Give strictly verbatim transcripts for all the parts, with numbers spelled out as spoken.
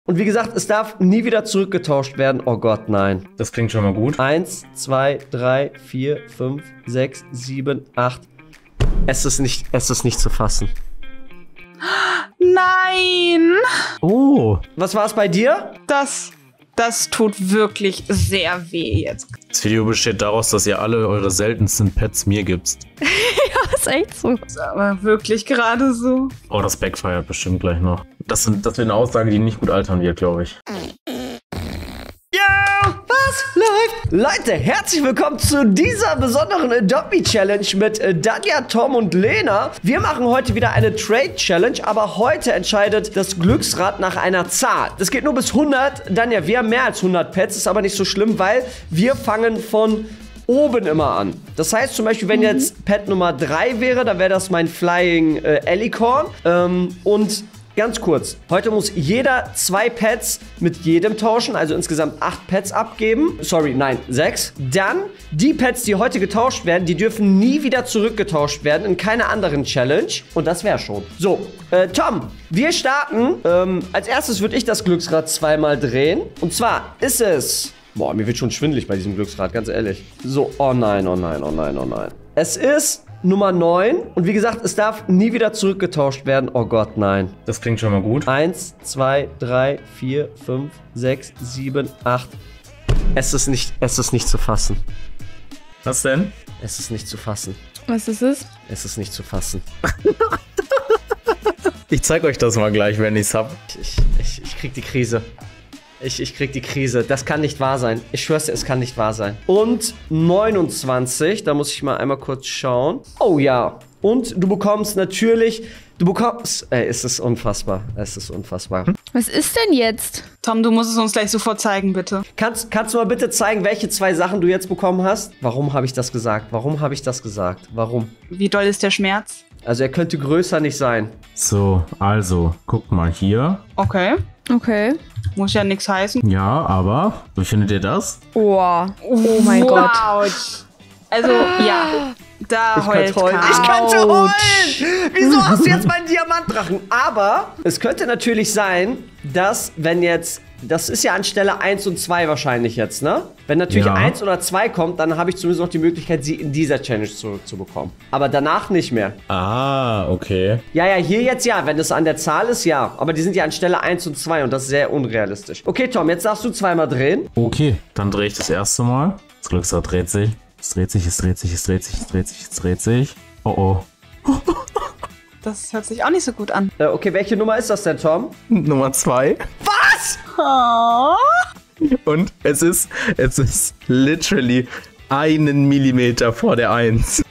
Und wie gesagt, es darf nie wieder zurückgetauscht werden. Oh Gott, nein. Das klingt schon mal gut. Eins, zwei, drei, vier, fünf, sechs, sieben, acht. Es ist nicht, es ist nicht zu fassen. Nein! Oh. Was war es bei dir? Das, das tut wirklich sehr weh jetzt. Das Video besteht daraus, dass ihr alle eure seltensten Pets mir gibt's. Ja, ist echt so. Das ist aber wirklich gerade so. Oh, das backfired bestimmt gleich noch. Das, sind, das wird eine Aussage, die nicht gut altern wird, glaube ich. Was läuft? Leute, herzlich willkommen zu dieser besonderen Adopt Me Challenge mit äh, Danja, Tom und Lena. Wir machen heute wieder eine Trade Challenge, aber heute entscheidet das Glücksrad nach einer Zahl. Das geht nur bis hundert. Danja, wir haben mehr als hundert Pets, ist aber nicht so schlimm, weil wir fangen von oben immer an. Das heißt zum Beispiel, wenn mhm. jetzt Pet Nummer drei wäre, dann wäre das mein Flying äh, Alicorn. Ähm, und ganz kurz, heute muss jeder zwei Pets mit jedem tauschen, also insgesamt acht Pets abgeben. Sorry, nein, sechs. Dann, die Pets, die heute getauscht werden, die dürfen nie wieder zurückgetauscht werden in keiner anderen Challenge. Und das wäre schon. So, äh, Tom, wir starten. Ähm, als erstes würde ich das Glücksrad zweimal drehen. Und zwar ist es... Boah, mir wird schon schwindelig bei diesem Glücksrad, ganz ehrlich. So, oh nein, oh nein, oh nein, oh nein. Es ist Nummer neun. Und wie gesagt, es darf nie wieder zurückgetauscht werden. Oh Gott, nein. Das klingt schon mal gut. Eins, zwei, drei, vier, fünf, sechs, sieben, acht. Es ist nicht, es ist nicht zu fassen. Was denn? Es ist nicht zu fassen. Was ist es? Es ist nicht zu fassen. Ich zeig euch das mal gleich, wenn ich's hab. Ich, ich, ich krieg die Krise. Ich, ich krieg die Krise. Das kann nicht wahr sein. Ich schwör's dir, es kann nicht wahr sein. Und neunundzwanzig. Da muss ich mal einmal kurz schauen. Oh ja. Und du bekommst natürlich... Du bekommst... Ey, es ist unfassbar. Es ist unfassbar. Was ist denn jetzt? Tom, du musst es uns gleich sofort zeigen, bitte. Kannst, kannst du mal bitte zeigen, welche zwei Sachen du jetzt bekommen hast? Warum habe ich das gesagt? Warum habe ich das gesagt? Warum? Wie doll ist der Schmerz? Also er könnte größer nicht sein. So, also, guckt mal hier. Okay. Okay. Muss ja nichts heißen. Ja, aber, wie findet ihr das? Oh, oh mein wow. Gott. Also, ja. Da Ich heult könnte heulen. Couch. Ich könnte heulen! Wieso hast du jetzt meinen Diamantdrachen? Aber es könnte natürlich sein, dass wenn jetzt... Das ist ja an Stelle eins und zwei wahrscheinlich jetzt, ne? Wenn natürlich Ja. eins oder zwei kommt, dann habe ich zumindest noch die Möglichkeit, sie in dieser Challenge zurückzubekommen. Aber danach nicht mehr. Ah, okay. Ja, ja, hier jetzt ja. Wenn es an der Zahl ist, ja. Aber die sind ja an Stelle eins und zwei und das ist sehr unrealistisch. Okay, Tom, jetzt darfst du zweimal drehen. Okay, dann drehe ich das erste Mal. Das Glücksrad dreht sich. Es dreht sich, es dreht sich, es dreht sich, es dreht sich, es dreht sich. Oh oh. Das hört sich auch nicht so gut an. Äh, okay, welche Nummer ist das denn, Tom? Nummer zwei. Was? Oh. Und es ist, es ist literally einen Millimeter vor der eins.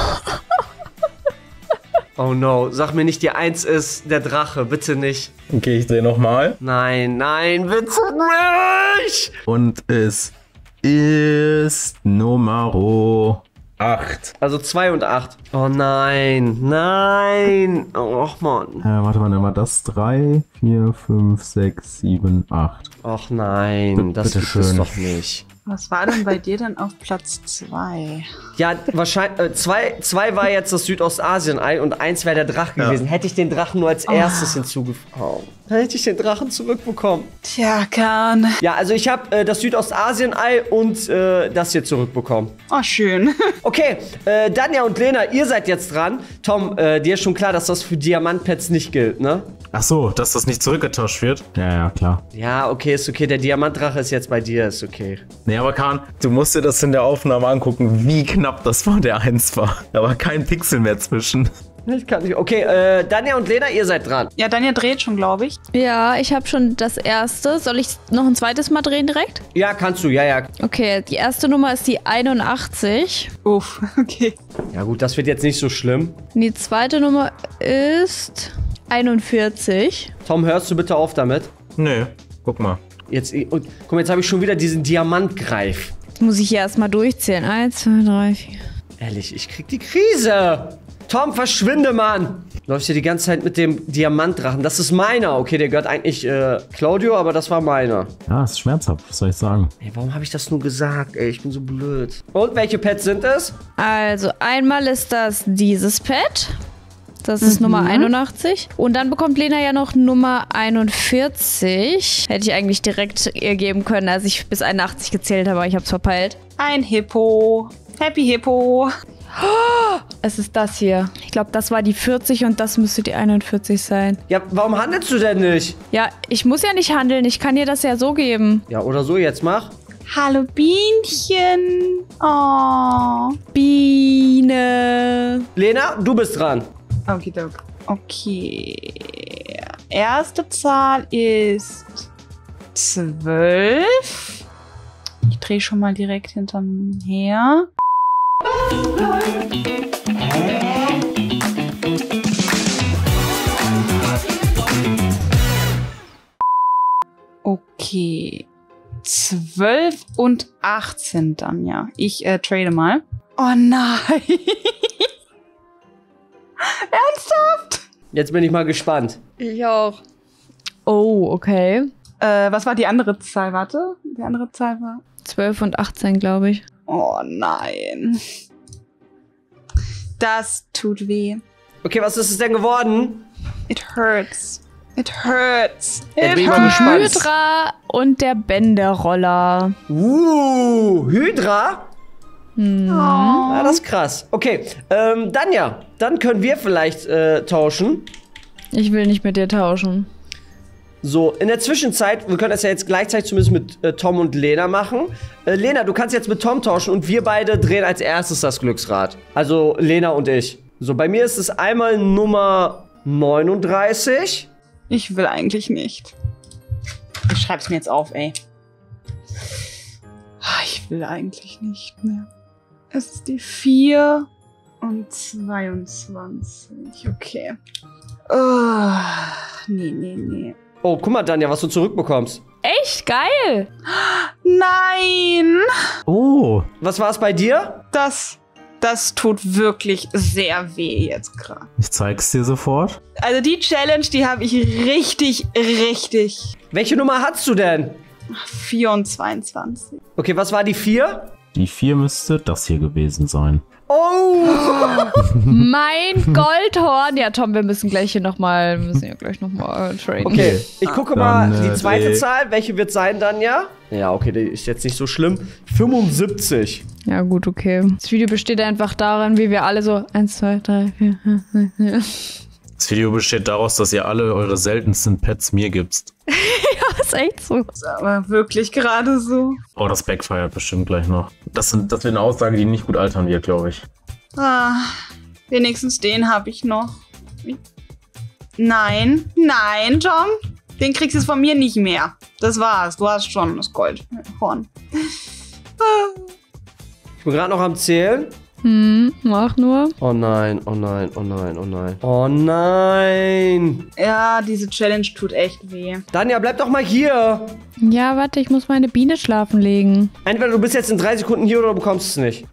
Oh no, sag mir nicht, die eins ist der Drache. Bitte nicht. Okay, ich drehe nochmal. Nein, nein, bitte nicht! Und es ist Nummer acht. Also zwei und acht. Oh nein, nein. Och Mann. Äh, warte mal, dann war das drei, vier, fünf, sechs, sieben, acht. Och nein, das Bitte gibt es schön. doch nicht. Was war denn bei dir dann auf Platz zwei? Ja, wahrscheinlich, äh, zwei, zwei war jetzt das Südostasien-Ei und eins wäre der Drache Ja. gewesen. Hätte ich den Drachen nur als erstes hinzugefügt. Oh. Dann hätte ich den Drachen zurückbekommen. Tja, Kahn. Ja, also ich habe äh, das Südostasien-Ei und äh, das hier zurückbekommen. Oh, schön. Okay, äh, Danja und Lena, ihr seid jetzt dran. Tom, äh, dir ist schon klar, dass das für Diamantpets nicht gilt, ne? Ach so, dass das nicht zurückgetauscht wird? Ja, ja, klar. Ja, okay, ist okay. Der Diamantdrache ist jetzt bei dir, ist okay. Nee, aber Kahn, du musst dir das in der Aufnahme angucken, wie knapp das vor der eins war. Da war kein Pixel mehr zwischen. Ich kann nicht. Okay, äh, Danja und Lena, ihr seid dran. Ja, Danja dreht schon, glaube ich. Ja, ich habe schon das erste. Soll ich noch ein zweites Mal drehen direkt? Ja, kannst du, ja, ja. Okay, die erste Nummer ist die einundachtzig. Uff, okay. Ja gut, das wird jetzt nicht so schlimm. Und die zweite Nummer ist einundvierzig. Tom, hörst du bitte auf damit? Nö, guck mal. Jetzt, und, guck mal, jetzt habe ich schon wieder diesen Diamantgreif. Das muss ich hier erstmal durchzählen. Eins, zwei, drei, vier. Ehrlich, ich krieg die Krise. Tom, verschwinde, Mann. Läufst hier die ganze Zeit mit dem Diamantdrachen. Das ist meiner. Okay, der gehört eigentlich äh, Claudio, aber das war meiner. Ja, ist schmerzhaft, was soll ich sagen? Ey, warum habe ich das nur gesagt? Ey, ich bin so blöd. Und welche Pets sind es? Also einmal ist das dieses Pet. Das ist Mhm. Nummer einundachtzig. Und dann bekommt Lena ja noch Nummer einundvierzig. Hätte ich eigentlich direkt ihr geben können, als ich bis einundachtzig gezählt habe, aber ich habe es verpeilt. Ein Hippo. Happy Hippo. Es ist das hier. Ich glaube, das war die vierzig und das müsste die einundvierzig sein. Ja, warum handelst du denn nicht? Ja, ich muss ja nicht handeln. Ich kann dir das ja so geben. Ja, oder so, jetzt mach. Hallo Bienchen. Oh. Biene. Lena, du bist dran. Okay, okay. Erste Zahl ist zwölf. Ich drehe schon mal direkt hinterm her. Okay. zwölf und achtzehn dann, ja. Ich äh, trade mal. Oh nein. Ernsthaft? Jetzt bin ich mal gespannt. Ich auch. Oh, okay. Äh, was war die andere Zahl? Warte. Die andere Zahl war... zwölf und achtzehn, glaube ich. Oh nein. Das tut weh. Okay, was ist es denn geworden? It hurts. It hurts. Jetzt It bin ich mal hurts. gespannt. Hydra und der Bänderroller. Uh, Hydra? Oh. Ja, das ist krass. Okay, ähm, Danja, dann können wir vielleicht äh, tauschen. Ich will nicht mit dir tauschen. So, in der Zwischenzeit, wir können das ja jetzt gleichzeitig zumindest mit äh, Tom und Lena machen. Äh, Lena, du kannst jetzt mit Tom tauschen und wir beide drehen als erstes das Glücksrad. Also Lena und ich. So, bei mir ist es einmal Nummer neununddreißig. Ich will eigentlich nicht. Ich schreib's mir jetzt auf, ey. Ich will eigentlich nicht mehr. Es ist die vier und zweiundzwanzig. Okay. Oh, nee, nee, nee. Oh, guck mal, Danja, was du zurückbekommst. Echt geil. Nein! Oh, Was war es bei dir? Das, das tut wirklich sehr weh jetzt gerade. ich zeig's dir sofort. Also die Challenge, die habe ich richtig, richtig. Welche Nummer hast du denn? vier und zweiundzwanzig. Okay, was war die vier? Die vier müsste das hier gewesen sein. Oh! Mein Goldhorn. Ja, Tom, wir müssen gleich hier nochmal, wir müssen ja gleich nochmal traden. Okay, ich gucke Dann, mal die äh, zweite dreh- Zahl. Welche wird sein, Danja? Ja, okay, die ist jetzt nicht so schlimm. fünfundsiebzig. Ja, gut, okay. Das Video besteht einfach darin, wie wir alle so eins, zwei, drei, vier, fünf, sechs, sieben. Das Video besteht daraus, dass ihr alle eure seltensten Pets mir gibst. Das ist echt so. Ist aber wirklich gerade so. Oh, das backfeiert bestimmt gleich noch. Das, sind, das wird eine Aussage, die nicht gut altern wird, glaube ich. Ah, wenigstens den habe ich noch. Nein, nein, Tom. Den kriegst du von mir nicht mehr. Das war's. Du hast schon das Goldhorn. Ah. Ich bin gerade noch am Zählen. Hm, mach nur. Oh nein, oh nein, oh nein, oh nein. Oh nein. Ja, diese Challenge tut echt weh. Danja, bleib doch mal hier. Ja, warte, ich muss meine Biene schlafen legen. Entweder du bist jetzt in drei Sekunden hier oder du bekommst es nicht.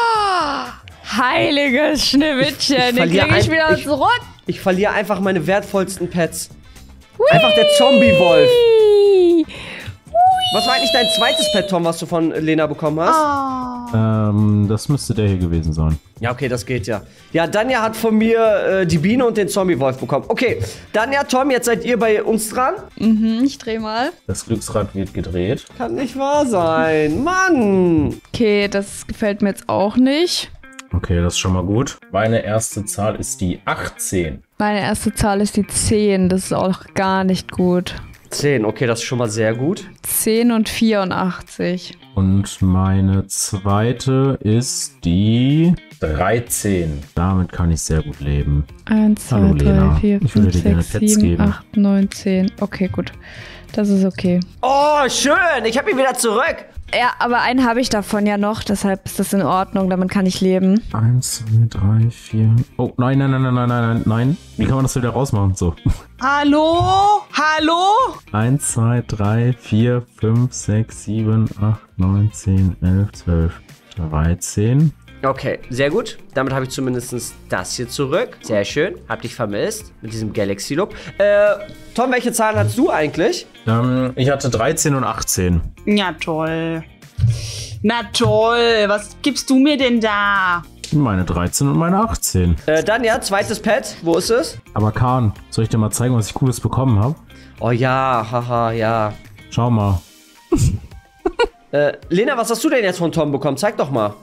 Heiliges Schneewittchen, Ich- ich den verliere krieg ich ein- wieder ich- zurück. Ich verliere einfach meine wertvollsten Pets. Einfach der Zombie-Wolf. Hui. Was war eigentlich dein zweites Pet, Tom, was du von Lena bekommen hast? Ah. Ähm, das müsste der hier gewesen sein. Ja, okay, das geht ja. Ja, Danja hat von mir äh, die Biene und den Zombie-Wolf bekommen. Okay, Danja, Tom, jetzt seid ihr bei uns dran. Mhm, ich dreh mal. Das Glücksrad wird gedreht. Kann nicht wahr sein. Mann. Okay, das gefällt mir jetzt auch nicht. Okay, das ist schon mal gut. Meine erste Zahl ist die achtzehn. Meine erste Zahl ist die zehn, das ist auch gar nicht gut. zehn, okay, das ist schon mal sehr gut. zehn und vierundachtzig. Und meine zweite ist die dreizehn. Damit kann ich sehr gut leben. eins, zwei, Hallo, drei, Lena. vier, Ich würde fünf, dir gerne sechs, Pets sieben, geben. acht, neun, zehn. Okay, gut. Das ist okay. Oh, schön. Ich hab ihn wieder zurück. Ja, aber einen habe ich davon ja noch, deshalb ist das in Ordnung, damit kann ich leben. Eins, zwei, drei, vier. Oh, nein, nein, nein, nein, nein, nein, nein, nein. Wie kann man das wieder rausmachen? So. Hallo? Hallo? Eins, zwei, drei, vier, fünf, sechs, sieben, acht, neun, zehn, elf, zwölf, dreizehn. Okay, sehr gut. Damit habe ich zumindest das hier zurück. Sehr schön. Hab dich vermisst mit diesem Galaxy-Look. Äh, Tom, welche Zahlen hast du eigentlich? Ähm, ich hatte dreizehn und achtzehn. Ja, toll. Na toll. Was gibst du mir denn da? Meine dreizehn und meine achtzehn. Äh, dann ja, zweites Pet. Wo ist es? Aber Kahn, soll ich dir mal zeigen, was ich Cooles bekommen habe? Oh ja, haha, ja. Schau mal. Äh, Lena, was hast du denn jetzt von Tom bekommen? Zeig doch mal.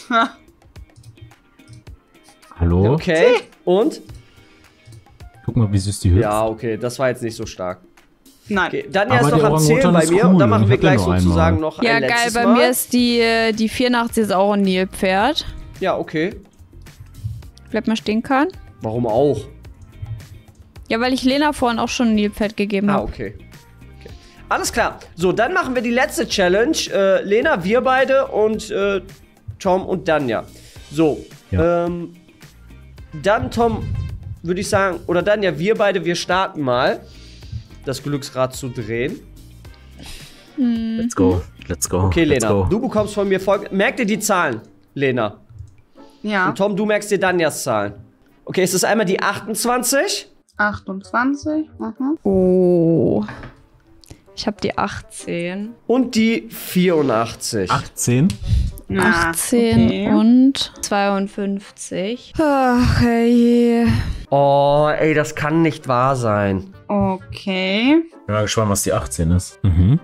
Hallo? Okay, und? Guck mal, wie süß die hüpft. Ja, okay, das war jetzt nicht so stark. Nein. Okay, dann Aber erst noch der am Zählen Orang-Utan bei ist mir cool. und dann machen Ich wir hab den gleich nur sozusagen einmal. noch ein Ja, letztes geil. Bei Mal. mir ist die, äh, die vierundachtzig ist auch ein Nilpferd. Ja, okay. Bleib mal stehen kann. Warum auch? Ja, weil ich Lena vorhin auch schon ein Nilpferd gegeben Ah, habe. okay. okay. Alles klar. So, dann machen wir die letzte Challenge. Äh, Lena, wir beide und äh, Tom und Danja. So, Ja. ähm, dann Tom, würde ich sagen, oder Danja, wir beide, wir starten mal, das Glücksrad zu drehen. Let's go. Let's go. Okay, Let's Lena, go. du bekommst von mir folgendes. Merk dir die Zahlen, Lena. Ja. Und Tom, du merkst dir Danjas Zahlen. Okay, es ist einmal die achtundzwanzig. achtundzwanzig. Mhm. Oh. Ich habe die achtzehn. Und die vierundachtzig. achtzehn. Ja, achtzehn okay. und zweiundfünfzig. Ach, hey. Oh, ey, das kann nicht wahr sein. Okay. Bin mal gespannt, was die achtzehn ist. Mhm.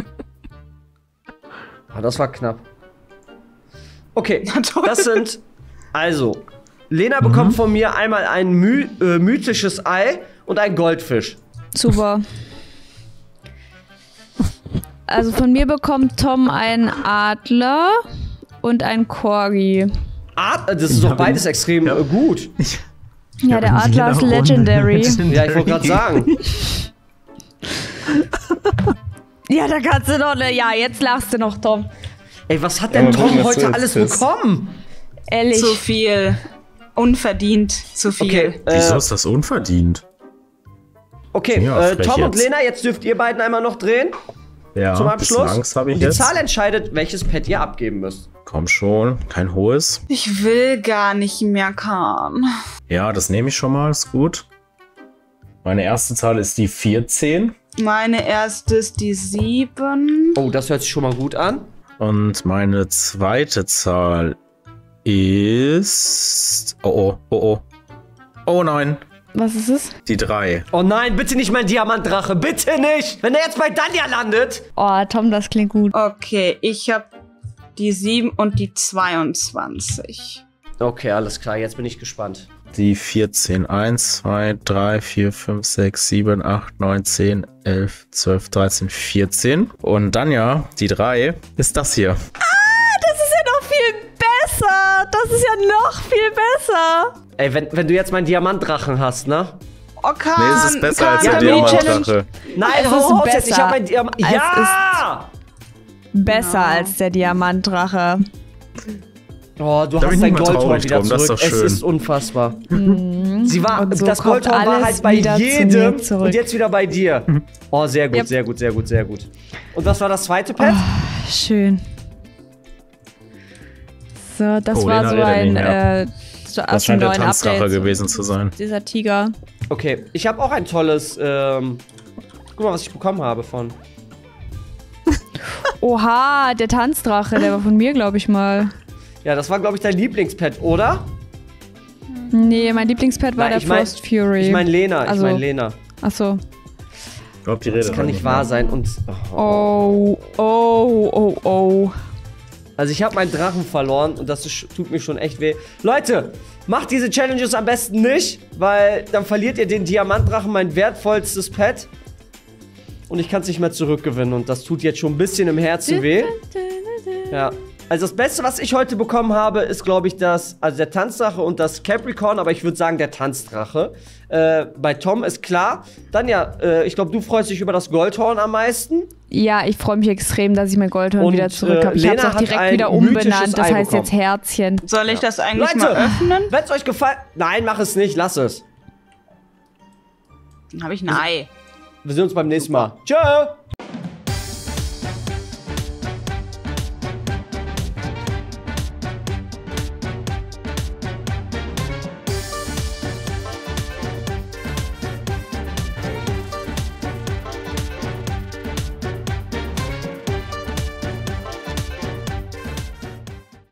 Ah, das war knapp. Okay, Na toll. das sind... Also, Lena bekommt von mir einmal ein my äh, mythisches Ei und ein Goldfisch. Super. Also von mir bekommt Tom einen Adler und ein Corgi. Ah, das ist doch beides extrem äh, gut. Ja, der Adler ist legendary. Ja, ich wollte gerade sagen. Ja, da kannst du doch, ne, ja, jetzt lachst du noch, Tom. Ey, was hat denn Ja, Tom was heute du alles jetzt bist. bekommen? Ehrlich. Zu viel. Unverdient. Zu viel. Okay, Wieso äh, ist das unverdient? okay Ja, äh, frech Tom und jetzt. Lena, jetzt dürft ihr beiden einmal noch drehen Ja, zum bis Abschluss. Angst habe ich und die jetzt. Zahl entscheidet, welches Pet ihr abgeben müsst. Komm schon, kein hohes. Ich will gar nicht mehr, Kahn. Ja, das nehme ich schon mal, ist gut. Meine erste Zahl ist die vierzehn. Meine erste ist die sieben. Oh, das hört sich schon mal gut an. Und meine zweite Zahl ist... Oh, oh, oh, oh. Oh nein, Was ist es? die drei. Oh nein, bitte nicht mein Diamantdrache, bitte nicht! Wenn er jetzt bei Danja landet! Oh, Tom, das klingt gut. Okay, ich habe die sieben und die zweiundzwanzig. Okay, alles klar, jetzt bin ich gespannt. Die vierzehn. eins, zwei, drei, vier, fünf, sechs, sieben, acht, neun, zehn, elf, zwölf, dreizehn, vierzehn. Und dann ja, die drei ist das hier. Das ist ja noch viel besser. Das ist ja noch viel besser. Ey, wenn, wenn du jetzt meinen Diamantdrachen hast, ne? Oh, Kahn, Nee, es ist besser als Kahn, der die Challenge- Diamantdrache. Nein, Es hau ist raus jetzt, besser. ich hab einen Diamant... Es Ja! Besser Ja. als der Diamantdrache. Oh, du Da bin hast ich dein nicht mal Goldhorn traurig wieder drum, das ist zurück. doch Es schön. ist unfassbar. Sie war, Und so das kommt Goldhorn war alles halt bei wieder zu jedem mir zurück. und jetzt wieder bei dir. Oh, sehr gut, Yep. sehr gut, sehr gut, sehr gut. Und was war das zweite Pet? Schön. So, das Oh, war Lena so redet ein nicht mehr. äh, so aus Das dem scheint der neuen Tanzdrache Update. gewesen zu sein. Dieser Tiger. Okay, ich habe auch ein tolles, ähm, guck mal, was ich bekommen habe von. Oha, der Tanzdrache, der war von mir, glaube ich mal. Ja, das war, glaube ich, dein Lieblingspet, oder? Nee, mein Lieblingspet war Nein, der ich mein- Frost Fury. Ich meine Lena, ich Also- meine Lena. Achso. Ich glaube, die Rede Das kann nicht wahr sein und... Oh, oh, oh, oh. Also ich habe meinen Drachen verloren und das ist, tut mir schon echt weh. Leute, macht diese Challenges am besten nicht, weil dann verliert ihr den Diamantdrachen, mein wertvollstes Pet. Und ich kann es nicht mehr zurückgewinnen und das tut jetzt schon ein bisschen im Herzen weh. Ja. Also das Beste, was ich heute bekommen habe, ist, glaube ich, das, also der Tanzdrache und das Capricorn, aber ich würde sagen, der Tanzdrache. Äh, bei Tom ist klar. Dann ja, äh, ich glaube, du freust dich über das Goldhorn am meisten. Ja, ich freue mich extrem, dass ich mein Goldhorn Und, wieder zurück äh, habe. Ich Lena habe es auch hat direkt ein wieder mythisches umbenannt. Das Ei heißt bekommen. jetzt Herzchen. Soll ich das eigentlich Leute, mal öffnen? wenn es euch gefallen... Nein, mach es nicht, lass es. Dann habe ich ein Ei. Wir sehen uns beim nächsten Mal. Tschö!